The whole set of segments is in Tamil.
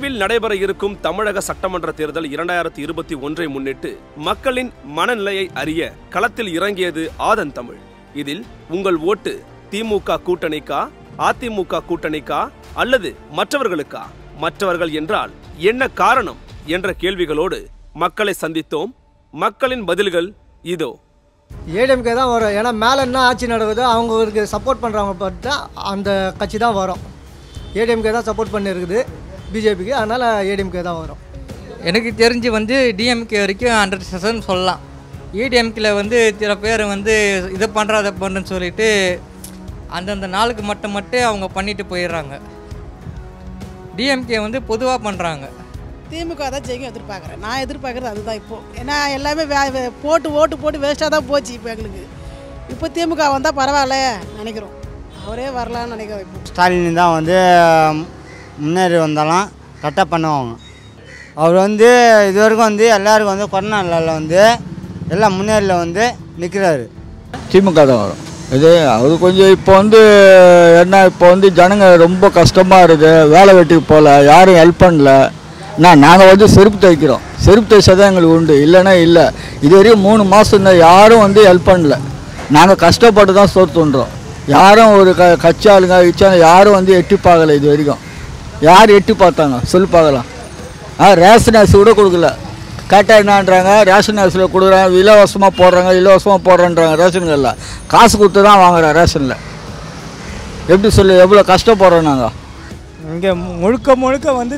விரைவில் நடைபெற இருக்கும் தமிழக சட்டமன்ற தேர்தல் 2021 முன்னிட்டு மக்களின் மனநிலையை அறிய களத்தில் இறங்கியது ஆதன் தமிழ். இதில் உங்கள் ஓட்டு திமுக கூட்டணிக்கா, அதிமுக கூட்டணிக்கா அல்லது மற்றவர்களுக்கா? மற்றவர்கள் என்றால் என்ன காரணம் என்ற கேள்விகளோடு மக்களை சந்தித்தோம். மக்களின் பதில்கள் இதோ. ஏடிஎம்கே தான் வரும். ஏன்னா மேலே என்ன ஆட்சி நடக்குதோ அவங்களுக்கு சப்போர்ட் பண்ணுறவங்க பார்த்தா அந்த கட்சி தான் வரும். ஏடிஎம்கே தான் சப்போர்ட் பண்ணியிருக்குது பிஜேபிக்கு, அதனால் ஏடிஎம்கே தான் வரும். எனக்கு தெரிஞ்சு டிஎம்கே வரைக்கும் 100% சொல்லலாம். ஏடிஎம்கேல சில பேர் இதை பண்ணுற அதை பண்ணுன்னு சொல்லிட்டு அந்தந்த நாளுக்கு மட்டும் அவங்க பண்ணிட்டு போயிடுறாங்க. டிஎம்கே பொதுவாக பண்ணுறாங்க. திமுக தான் ஜெயிக்கும் எதிர்பார்க்குறேன். நான் எதிர்பார்க்குறது அதுதான். இப்போது ஏன்னா எல்லாமே ஓட்டு போட்டு வேஸ்ட்டாக தான் போச்சு. இப்போ எங்களுக்கு இப்போ திமுக வந்தால் பரவாயில்ல நினைக்கிறோம். அவரே வரலான்னு நினைக்கிறோம். இப்போ ஸ்டாலின் தான் முன்னேறி வந்தாலும் கரெக்டாக பண்ணுவாங்க. அவர் இது வரைக்கும் எல்லாருக்கும் கொரோனாவில் எல்லாம் முன்னேறியில் நிற்கிறாரு. திமுக தான் வரும். அது கொஞ்சம் இப்போ என்ன, இப்போ ஜனங்க ரொம்ப கஷ்டமாக இருக்குது. வேலை வெட்டிக்கு போகல, யாரும் ஹெல்ப் பண்ணல. நாங்கள் செருப்பு தைக்கிறோம். செருப்பு தைச்சா தான் எங்களுக்கு உண்டு, இல்லைன்னா இல்லை. இது வரைக்கும் 3 மாதம் தான் யாரும் ஹெல்ப் பண்ணல. நாங்கள் கஷ்டப்பட்டு தான் சோறு தோன்றோம். யாரும் ஒரு கட்சி ஆளுங்க யாரும் எட்டி பார்க்கல. இது வரைக்கும் யார் எட்டி பார்த்தாங்க சொல்லி பார்க்கலாம். ரேஷன் அரிசி கூட கொடுக்கல. கேட்டால் என்னன்றாங்க, ரேஷன் அரிசியில் கொடுக்குறாங்க, இலவசமாக போடுறேன்றாங்க. ரேஷன்களில் காசு கொடுத்து தான் வாங்குறோம். ரேஷனில் எப்படி சொல்லி எவ்வளோ கஷ்டப்படுறோம் நாங்கள். இங்கே முழுக்க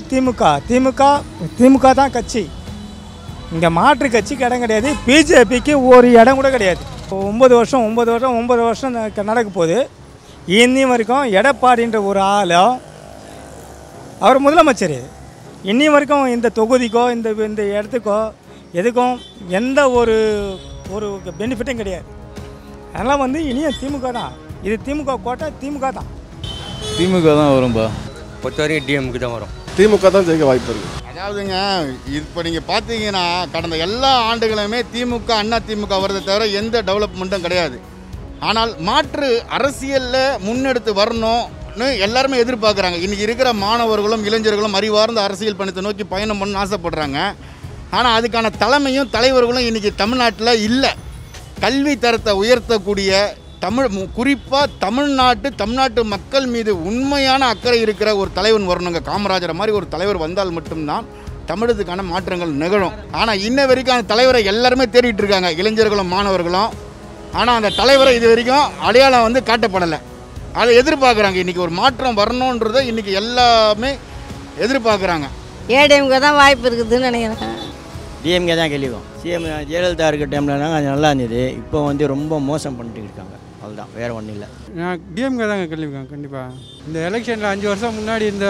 திமுக தான் கட்சி. இங்கே மாற்று கட்சிக்கு இடம் கிடையாது. பிஜேபிக்கு ஒரு இடம் கூட கிடையாது. 9 வருஷம் நடக்க போகுது. இன்னி வரைக்கும் எடப்பாடின்ற ஒரு ஆளும் அவர் முதலமைச்சர். இன்னி வரைக்கும் இந்த தொகுதிக்கோ இந்த இடத்துக்கோ எதுக்கும் எந்த ஒரு பெனிஃபிட்டும் கிடையாது. அதெல்லாம் இனியும் திமுக தான். இது திமுக கோட்டை, திமுக தான் வரும்பா. பொறுத்தவரைக்கும் டிஎம்கே தான் வரும். திமுக தான் ஜெயிக்க வாய்ப்பு இருக்குது. அதாவதுங்க, இப்போ நீங்கள் பார்த்தீங்கன்னா கடந்த எல்லா ஆண்டுகளுமே திமுக அண்ணா திமுக வரதை தவிர எந்த டெவலப்மெண்ட்டும் கிடையாது. ஆனால் மாற்று அரசியலில் முன்னெடுத்து வரணும்னு எல்லாருமே எதிர்பார்க்குறாங்க. இன்றைக்கி இருக்கிற மாணவர்களும் இளைஞர்களும் அறிவார்ந்த அரசியல் பயணத்தை நோக்கி பயணம் பண்ணணும்னு ஆசைப்படுறாங்க. ஆனால் அதுக்கான தலைமையும் தலைவர்களும் இன்றைக்கி தமிழ்நாட்டில் இல்லை. கல்வி தரத்தை உயர்த்தக்கூடிய குறிப்பாக தமிழ்நாட்டு மக்கள் மீது உண்மையான அக்கறை இருக்கிற ஒரு தலைவன் வரணுங்க. காமராஜரை மாதிரி ஒரு தலைவர் வந்தால் மட்டும்தான் தமிழகத்துக்கான மாற்றங்கள் நிகழும். ஆனால் இன்ன வரைக்கும் அந்த தலைவரை எல்லாருமே தேடிட்டு இருக்காங்க, இளைஞர்களும் மாணவர்களும். ஆனால் அந்த தலைவரை இது வரைக்கும் அடையாளம் காட்டப்படலை. அதை எதிர்பார்க்குறாங்க. இன்றைக்கி ஒரு மாற்றம் வரணுன்றதை இன்றைக்கி எல்லாமே எதிர்பார்க்குறாங்க. ஏடிஎம்கே தான் வாய்ப்பு இருக்குதுன்னு நினைக்கிறேன். டிஎம்கே தான் கேள்விக்கும். சிஎம் ஜெயலலிதா இருக்க டைமில் கொஞ்சம் நல்லா இருந்தது. இப்போ ரொம்ப மோசம் பண்ணிட்டு இருக்காங்க. அதுதான், வேறு ஒன்றும் இல்லை. நான் டிஎம்கே தாங்க கேள்விக்கேன். கண்டிப்பாக இந்த எலெக்ஷனில் 5 வருஷம் முன்னாடி இந்த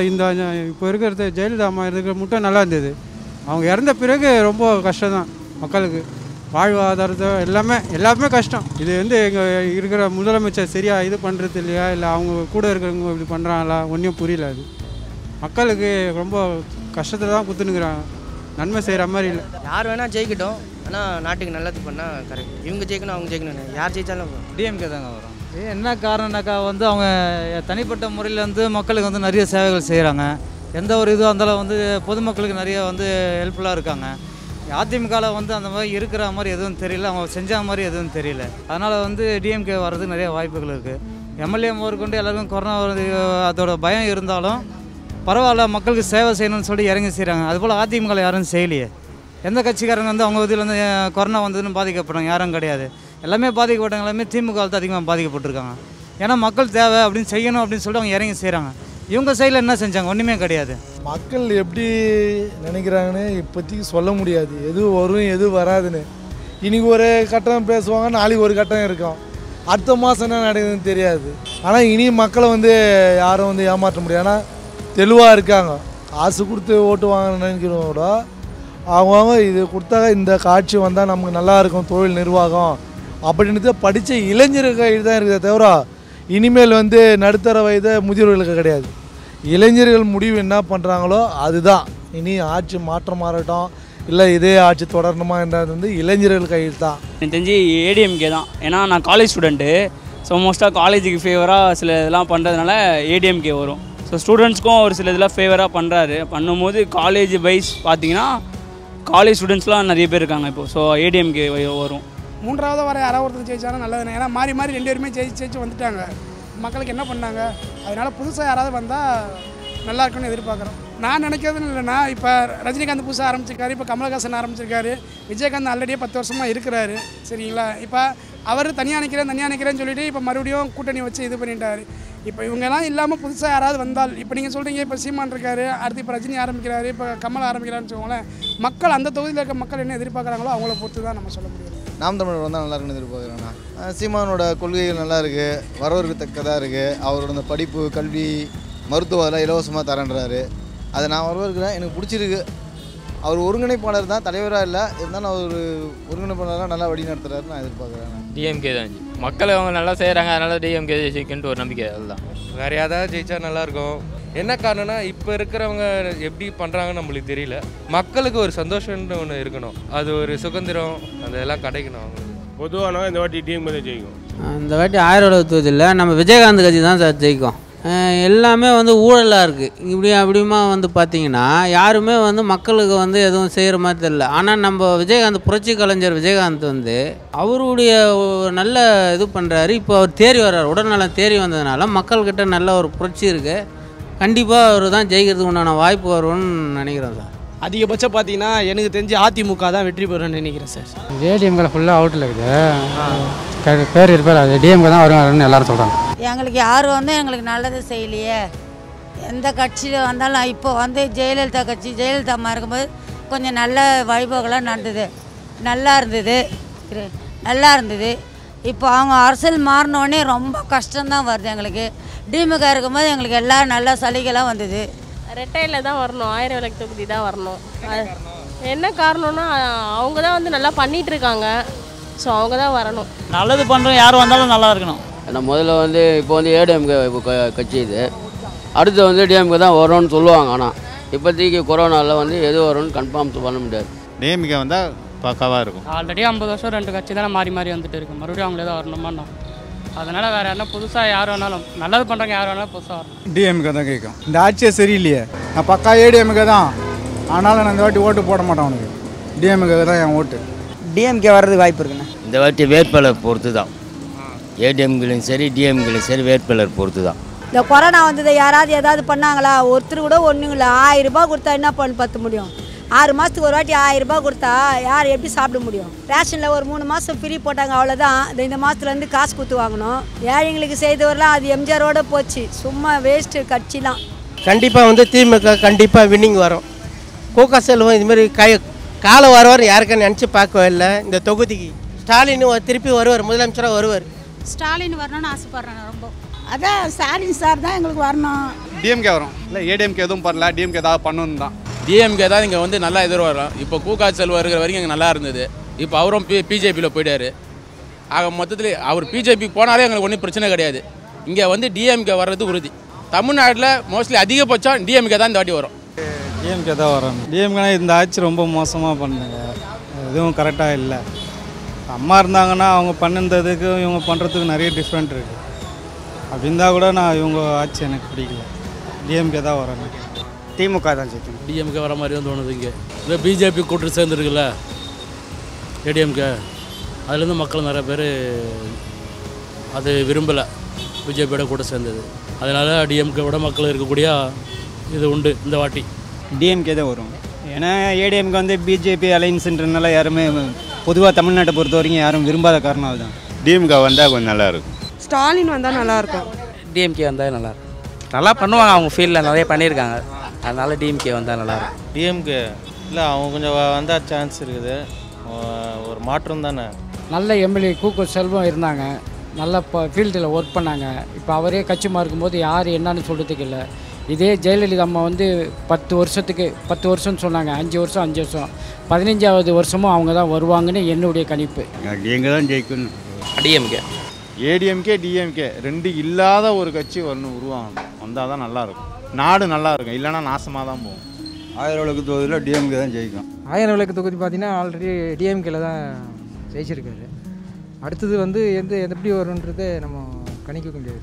இப்போ இருக்கிறது ஜெயலலிதா அம்மா இருக்கிற மட்டும் நல்லா இருந்தது. அவங்க இறந்த பிறகு ரொம்ப கஷ்டம் தான் மக்களுக்கு. வாழ்வாதாரத்தை எல்லாமே கஷ்டம். இது எங்கள் இருக்கிற முதலமைச்சர் சரியாக இது பண்ணுறது இல்லையா, இல்லை அவங்க கூட இருக்கிறவங்க இப்படி பண்ணுறாங்களா, ஒன்றும் புரியல. அது மக்களுக்கு ரொம்ப கஷ்டத்தில் தான் குத்துனுக்குறாங்க. நன்மை செய்கிற மாதிரி இல்லை. யார் வேணால் ஜெயிக்கட்டும், ஆனால் நாட்டுக்கு நல்லது பண்ணால் கரெக்ட். இவங்க ஜெயிக்கணும், அவங்க ஜெயிக்கணும், யார் ஜெயித்தாலும் டிஎம்கே தாங்க வரும். என்ன காரணம்னாக்கா அவங்க தனிப்பட்ட முறையில் மக்களுக்கு நிறைய சேவைகள் செய்கிறாங்க. எந்த ஒரு இதுவாக இருந்தாலும் பொதுமக்களுக்கு நிறைய ஹெல்ப்ஃபுல்லாக இருக்காங்க. அதிமுகவில் அந்த மாதிரி இருக்கிற மாதிரி எதுவும் தெரியல, அவங்க செஞ்ச மாதிரி எதுவும் தெரியல. அதனால் டிஎம்கே வர்றதுக்கு நிறைய வாய்ப்புகள் இருக்குது. எம்எல்ஏ முதற்கொண்டு எல்லாருக்கும் கொரோனா அதோட பயம் இருந்தாலும் பரவாயில்ல, மக்களுக்கு சேவை செய்யணும்னு சொல்லி இறங்கி செய்கிறாங்க. அதுபோல் அதிமுகவில் யாரும் செய்யலையே. எந்த கட்சிக்காரங்க அவங்க இதில் கொரோனா வந்ததுன்னு பாதிக்கப்படுறாங்க யாரும் கிடையாது. எல்லாமே பாதிக்கப்பட்டவங்க எல்லாமே திமுக தான் அதிகமாக பாதிக்கப்பட்டிருக்காங்க. ஏன்னா மக்கள் தேவை அப்படின்னு செய்யணும் அப்படின்னு சொல்லிட்டு அவங்க இறங்கி செய்கிறாங்க. இவங்க சைடில் என்ன செஞ்சாங்க? ஒன்றுமே கிடையாது. மக்கள் எப்படி நினைக்கிறாங்கன்னு இப்போதைக்கு சொல்ல முடியாது. எது வரும் எது வராதுன்னு. இன்றைக்கி ஒரு கட்டம் பேசுவாங்க, நாளைக்கு ஒரு கட்டம் இருக்கும். அடுத்த மாதம் என்ன நடக்குதுன்னு தெரியாது. ஆனால் இனி மக்களை யாரும் ஏமாற்ற முடியாது. ஆனால் தெளிவாக இருக்காங்க. காசு கொடுத்து ஓட்டு வாங்க நினைக்கிறவங்க கூட அவங்கவுங்க இது கொடுத்தா இந்த காட்சி வந்தால் நமக்கு நல்லா இருக்கும், தொழில் நிர்வாகம் அப்படின்றது படித்த இளைஞர்கள் கையில் தான் இருக்குதே தவிர இனிமேல் நடுத்தர வயது முதியோர்களுக்கு கிடையாது. இளைஞர்கள் முடிவு என்ன பண்ணுறாங்களோ அதுதான். இனி ஆட்சி மாற்றம் மாறட்டும், இல்லை இதே ஆட்சி தொடரணுமா என்றது இளைஞர்கள் கையில் தான். எனக்கு தெரிஞ்சு ஏடிஎம்கே தான். ஏன்னா நான் காலேஜ் ஸ்டூடெண்ட்டு. ஸோ மோஸ்ட்டாக காலேஜுக்கு ஃபேவராக சில இதெல்லாம் பண்ணுறதுனால ஏடிஎம்கே வரும். ஸோ ஸோ ஸ்டூடெண்ட்ஸ்க்கும் ஒரு சில இதெல்லாம் ஃபேவராக பண்ணுறாரு. பண்ணும்போது காலேஜ் வைஸ் பார்த்தீங்கன்னா காலேஜ் ஸ்டூடெண்ட்ஸ்லாம் நிறைய பேர் இருக்காங்க இப்போது. ஸோ ஏடிஎம்கே வரும். மூன்றாவது வர யாராவது ஒருத்தர் ஜெயிச்சாலும் நல்லதுண்ணே. ஏன்னா மாறி மாறி 2 பேருமே ஜெயிச்சு வந்துட்டாங்க. மக்களுக்கு என்ன பண்ணாங்க, அதனால் புதுசாக யாராவது வந்தால் நல்லா இருக்குன்னு எதிர்பார்க்குறோம். நான் நினைக்கிறதுன்னு இல்லைன்னா, இப்போ ரஜினிகாந்த் புதுசாக ஆரம்பிச்சிருக்காரு, இப்போ கமலஹாசன் ஆரம்பிச்சிருக்காரு, விஜயகாந்த் ஆல்ரெடியே 10 வருஷமாக இருக்கிறாரு. சரிங்களா? இப்போ அவர் தனியாக நிற்கிறேன்னு சொல்லிட்டு இப்போ மறுபடியும் கூட்டணி வச்சு இது பண்ணிட்டாரு. இப்போ இவங்கெல்லாம் இல்லாமல் புதுசாக யாராவது வந்தால், இப்போ நீங்கள் சொல்கிறீங்க இப்போ சீமான் இருக்காரு, அடுத்து இப்போ ரஜினி ஆரம்பிக்கிறாரு, இப்போ கமல் ஆரம்பிக்கிறாருன்னு சொல்லுவோங்களேன். மக்கள் அந்த தொகுதியில் இருக்க மக்கள் என்ன எதிர்பார்க்குறாங்களோ அவங்கள பொறுத்து தான் நம்ம சொல்ல முடியும். நாம் தமிழர் வந்தால் நல்லா இருக்குன்னு எதிர்பார்க்குறேண்ணா. சீமானோட கொள்கைகள் நல்லா இருக்குது, வரவேற்கத்தக்கதாக இருக்குது. அவரோட இந்த படிப்பு, கல்வி, மருத்துவம் அதெல்லாம் இலவசமாக தரேன்றாரு. அதை நான் வரவேற்கிறேன், எனக்கு பிடிச்சிருக்கு. அவர் ஒருங்கிணைப்பாளர் தான், தலைவராக இல்லை. இருந்தாலும் அவர் ஒருங்கிணைப்பாளராக நல்லா வழி நடத்துகிறாரு நான் எதிர்பார்க்குறேன். டிஎம்கே தான் மக்கள் அவங்க நல்லா செய்கிறாங்க, அதனால் டிஎம்கே ஜெயிக்குன்ட்டு ஒரு நம்பிக்கை. அதுதான். வேறு யாராவது ஜெயிச்சா நல்லாயிருக்கும். என்ன காரணம்னா, இப்போ இருக்கிறவங்க எப்படி பண்ணுறாங்கன்னு நம்மளுக்கு தெரியல. மக்களுக்கு ஒரு சந்தோஷம்னு ஒன்று இருக்கணும், அது ஒரு சுதந்திரம் அதெல்லாம் கிடைக்கணும் அவங்களுக்கு. பொதுவான இந்த வாட்டி டிஎம்கே தான் ஜெயிக்கும். இந்த வாட்டி 1000 தொகுதியில் நம்ம விஜயகாந்த் கட்சி தான் சார் ஜெயிக்கும். எல்லாமே ஊழலாக இருக்குது. அப்படியுமா பார்த்தீங்கன்னா யாருமே மக்களுக்கு எதுவும் செய்கிற மாதிரி தெரியல. ஆனால் நம்ம விஜயகாந்த், புரட்சி கலைஞர் விஜயகாந்த் அவருடைய நல்ல இது பண்ணுறாரு. இப்போ அவர் தேறி வர்றார், உடல்நலம் தேறி வந்ததுனால மக்கள்கிட்ட நல்ல ஒரு புரட்சி இருக்குது. கண்டிப்பாக அவர் தான் ஜெயிக்கிறதுக்கு உண்டான வாய்ப்பு வரும்னு நினைக்கிறேன் சார். அதிகபட்சம் பார்த்தீங்கன்னா எனக்கு தெரிஞ்சு அதிமுக தான் வெற்றி பெறும்னு நினைக்கிறேன் சார். ஏடிஎம்கில் ஃபுல்லாக அவுட்டில் இருக்குது, பேர் இருப்பார், அது டிஎம்கே தான் வருவாருன்னு எல்லாரும் சொல்கிறாங்க. எங்களுக்கு யாரும் எங்களுக்கு நல்லது செய்யலையே. எந்த கட்சியில் வந்தாலும் இப்போ ஜெயலலிதா கட்சி, ஜெயலலிதா அம்மா இருக்கும்போது கொஞ்சம் நல்ல வைபவங்களாக நடந்தது, நல்லா இருந்தது. இப்போ அவங்க அரசியல் மாறினோடனே ரொம்ப கஷ்டம்தான் வருது எங்களுக்கு. டிமுக இருக்கும்போது எங்களுக்கு எல்லா நல்ல சலுகைலாம் வந்தது. ரெட்டையில் தான் வரணும், 1000 விளக்கு தொகுதி தான் வரணும். என்ன காரணம்னா அவங்க தான் நல்லா பண்ணிகிட்ருக்காங்க. ஸோ அவங்க தான் வரணும். நல்லது பண்ணுறோம், யார் வந்தாலும் நல்லா இருக்கணும். ஏன்னா முதல்ல இப்போ ஏடிஎம்கே கட்சி இது, அடுத்து டிஎம்கே தான் வரும்னு சொல்லுவாங்க. ஆனால் இப்போதைக்கு கொரோனாவில் எது வரும்னு கன்ஃபார்ம் பண்ண முடியாது. டிஎம்கே வந்தால் பக்காவாக இருக்கும். ஆல்ரெடி 50 வருஷம் 2 கட்சி தானே மாறி வந்துட்டு இருக்கு. மறுபடியும் அவங்களே தான் வரணுமாண்ணா. அதனால் வேறு என்ன புதுசாக யார் வேணாலும், நல்லது பண்ணுறாங்க யார் வேணாலும் புதுசாக வரணும். டிஎம்கே தான் கேட்கும். இந்த ஆட்சியே சரியில்லையே. நான் பக்கா ஏடிஎம்கே தான், ஆனாலும் நான் இந்த வாட்டி ஓட்டு போட மாட்டேன். அவனுக்கு டிஎம்கே தான் என் ஓட்டு. டிஎம்கே வர்றதுக்கு வாய்ப்பு இருக்குண்ணே. இந்த வாட்டி வேட்பாளர் பொறுத்து தான், ஏடிஎம்கேலையும் சரி டிஎம்கேலையும் சரி வேட்பாளர் பொறுத்து தான். இந்த கொரோனா வந்தது யாராவது ஏதாவது பண்ணாங்களா? ஒருத்தர் கூட ஒன்றும் இல்லை. 1000 ரூபாய் கொடுத்தா என்ன பண்ண பற்ற முடியும்? 6 மாதத்துக்கு ஒரு வாட்டி 1000 ரூபாய் கொடுத்தா யார் எப்படி சாப்பிட முடியும்? ரேஷனில் ஒரு 3 மாதம் ஃப்ரீ போட்டாங்க, அவ்வளோதான். இந்த மாதத்துலேருந்து காசு கொடுத்து வாங்கணும். ஏழைங்களுக்கு செய்தவரெலாம் அது எம்ஜிஆரோட போச்சு. சும்மா வேஸ்ட்டு கட்சிலாம். கண்டிப்பாக திமுக கண்டிப்பாக வின்னிங் வரும். கோகா செல்வம் இதுமாரி காலம் வருவார் யாருக்கும் நினச்சி பார்க்கவே இல்லை. இந்த தொகுதிக்கு ஸ்டாலின் திருப்பி வருவார், முதலமைச்சராக வருவார். ஸ்டாலின் வரணும்னு ஆசைப்பட்றேன் ரொம்ப. அதான் ஸ்டாலின் சார் தான் எங்களுக்கு வரணும். டிஎம்கே வரும். இல்லை ஏடிஎம்கே எதுவும் பண்ணல, டிஎம்கே ஏதாவது பண்ணணும் தான். டிஎம்கே தான் இங்கே நல்லா எதிர்வரும். இப்போ கூகா செல்வம் இருக்கிற வரைக்கும் இங்கே நல்லா இருந்தது. இப்போ அவரும் பிஜேபியில் போயிட்டார். ஆக மொத்தத்தில் அவர் பிஜேபி போனாலே எங்களுக்கு ஒன்றும் பிரச்சனை கிடையாது. இங்கே டிஎம்கே வர்றது உறுதி. தமிழ்நாட்டில் மோஸ்ட்லி அதிகபட்சம் டிஎம்கே தான் இந்த வாட்டி வரும். டிஎம்கே தான் வரும். டிஎம்கேனா இந்த ஆட்சி ரொம்ப மோசமாக பண்ணுங்க, எதுவும் கரெக்டாக இல்லை. அம்மா இருந்தாங்கன்னா அவங்க பண்ணுறதுக்கு இவங்க பண்ணுறதுக்கு நிறைய டிஃப்ரெண்ட் இருக்குது. அப்படி இருந்தால் கூட நான் இவங்க ஆட்சி எனக்கு பிடிக்கல. டிஎம்கே தான் வரணும். திமுக தான் ஜெயிக்கும். டிஎம்கே வர மாதிரி தோணுது. இங்கே இல்லை பிஜேபி கூட்டு சேர்ந்துருக்குல்ல ஏடிஎம்கே, அதுலேருந்து மக்கள் நிறைய பேர் அது விரும்பலை, பிஜேபியோட கூட சேர்ந்தது. அதனால் டிஎம்கேவோட மக்கள் இருக்கக்கூடிய இது உண்டு இந்த வாட்டி. டிஎம்கே தான் வரும். ஏன்னா ஏடிஎம்கே பிஜேபி அலைன்ஸுன்றதுனால யாருமே பொதுவாக தமிழ்நாட்டை பொறுத்த வரைக்கும் யாரும் விரும்பாத காரணம் அதுதான். டிஎம்கே வந்தால் கொஞ்சம் நல்லாயிருக்கும். ஸ்டாலின் வந்தால் நல்லாயிருக்கும். டிஎம்கே வந்தால் நல்லாயிருக்கும். நல்லா பண்ணுவாங்க, அவங்க ஃபீல்டில் நிறைய பண்ணியிருக்காங்க. அதனால் டிஎம்கே வந்தால் நல்லாயிருக்கும். டிஎம்கே இல்லை, அவங்க கொஞ்சம் வந்தால் சான்ஸ் இருக்குது. ஒரு மாற்றம் தானே. நல்ல எம்எல்ஏ கூகா செல்வம் இருந்தாங்க, நல்ல ஃபீல்டில் ஒர்க் பண்ணாங்க. இப்போ அவரே கட்சி மாறுக்கும்போது யார் என்னன்னு சொல்கிறதுக்கு இல்லை. இதே ஜெயலலிதா அம்மா 10 வருஷம்னு சொன்னாங்க. 5 வருஷம் 15வது வருஷமும் அவங்க தான் வருவாங்கன்னு என்னுடைய கணிப்பு. டிஎம்கே தான் ஜெயிக்கணும். டிஎம்கே ஏடிஎம்கே டிஎம்கே 2 இல்லாத ஒரு கட்சி உருவாகணும். வந்தால் தான் நல்லாயிருக்கும். நாடு நல்லா இருக்கும், இல்லைன்னா நாசமாக தான் போகும். 1000 விளக்கு தொகுதியில் டிஎம்கே தான் ஜெயிக்கும். 1000 விளக்கு தொகுதி பார்த்தீங்கன்னா ஆல்ரெடி டிஎம்கேல தான் ஜெயிச்சிருக்காரு. அடுத்தது எப்படி வரும்ன்றதை நம்ம கணிக்க முடியாது.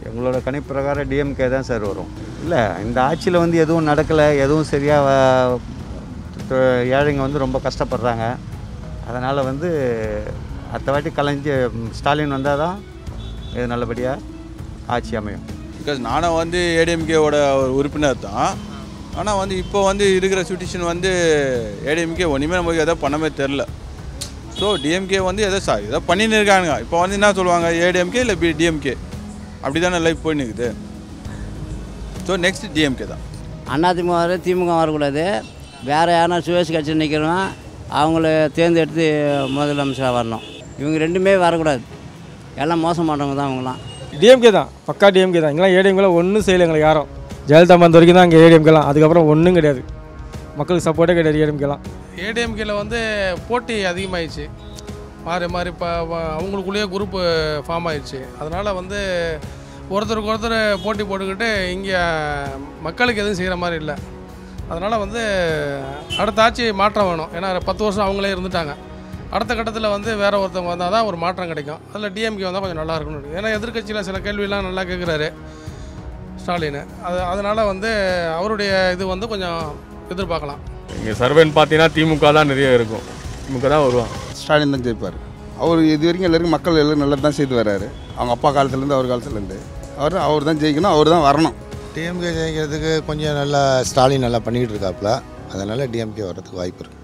எங்களோட கணிப்பு பிரகாரம் டிஎம்கே தான் சார் வரும். இல்லை, இந்த ஆட்சியில் வந்து எதுவும் நடக்கலை, எதுவும் சரியாக ஏழைங்க வந்து ரொம்ப கஷ்டப்படுறாங்க. அதனால் வந்து அடுத்த வாட்டி கலைஞ்சு ஸ்டாலின் வந்தால் தான் இது நல்லபடியாக ஆட்சி அமையும். பிகாஸ் நானும் வந்து ஏடிஎம்கேவோட ஒரு உறுப்பினர் தான். ஆனால் வந்து இப்போ வந்து இருக்கிற சுச்சுவேஷன் வந்து ஏடிஎம்கே ஒன்றுமே நமக்கு எதோ பண்ணவே தெரில. ஸோ டிஎம்கே வந்து ஏதோ பண்ணின்னு இருக்காங்க. இப்போ வந்து என்ன சொல்லுவாங்க, ஏடிஎம்கே இல்லை டிஎம்கே அப்படி தானே லைஃப் போயின்னு இருக்குது. ஸோ நெக்ஸ்ட் டிஎம்கே தான். அதிமுக வர திமுக வரக்கூடாது. வேறு யாருனா சுயேட்சை கட்சி நிற்கிறோம், அவங்கள தேர்ந்தெடுத்து முதலமைச்சராக வரணும். இவங்க ரெண்டுமே வரக்கூடாது. எல்லாம் மோசமானவங்க தான் அவங்களாம். டிஎம்கே தான், பக்கா டிஎம்கே தான். இங்கெல்லாம் ஏடிஎம்கேலாம் ஒன்றும் செய்யலை எங்களுக்கு யாரும். ஜெயலலிதா வந்த வரைக்கும் தான் இங்கே ஏடிஎம்கேலாம், அதுக்கப்புறம் ஒன்றும் கிடையாது. மக்களுக்கு சப்போர்ட்டே கிடையாது ஏடிஎம்கேலாம். ஏடிஎம்கேல வந்து போட்டி அதிகமாகிடுச்சு. மாறி இப்போ அவங்களுக்குள்ளேயே குரூப்பு ஃபார்ம் ஆயிடுச்சு. அதனால் வந்து ஒருத்தருக்கு ஒருத்தர் போட்டி போட்டுக்கிட்டு இங்கே மக்களுக்கு எதுவும் செய்கிற மாதிரி இல்லை. அதனால் வந்து அடுத்த ஆட்சி மாற்றம் வேணும். ஏன்னா 10 வருஷம் அவங்களே இருந்துட்டாங்க. அடுத்த கட்டத்தில் வந்து வேறு ஒருத்தவங்க வந்தால் தான் ஒரு மாற்றம் கிடைக்கும். அதில் டிஎம்கே வந்தால் கொஞ்சம் நல்லா இருக்கணும். ஏன்னா எதிர்கட்சியில் சில கேள்வியெல்லாம் நல்லா கேட்குறாரு ஸ்டாலின். அதனால் வந்து அவருடைய இது வந்து கொஞ்சம் எதிர்பார்க்கலாம். இங்கே சர்வேன்னு பார்த்தீங்கன்னா திமுக தான் நிறைய இருக்கும். திமுக தான் வருவான். ஸ்டாலின் தான் ஜெயிப்பார். அவர் இது வரைக்கும் எல்லாருக்கும் மக்கள் எல்லோரும் நல்லா தான் செய்து வர்றாரு. அவங்க அப்பா காலத்துலேருந்து அவர் காலத்துலேருந்து அவர் தான் ஜெயிக்கணும், அவர் தான் வரணும். டிஎம்கே ஜெயிக்கிறதுக்கு கொஞ்சம் நல்லா ஸ்டாலின் நல்லா பண்ணிக்கிட்டு இருக்காப்புல. அதனால் டிஎம்கே வர்றதுக்கு வாய்ப்பு இருக்குது.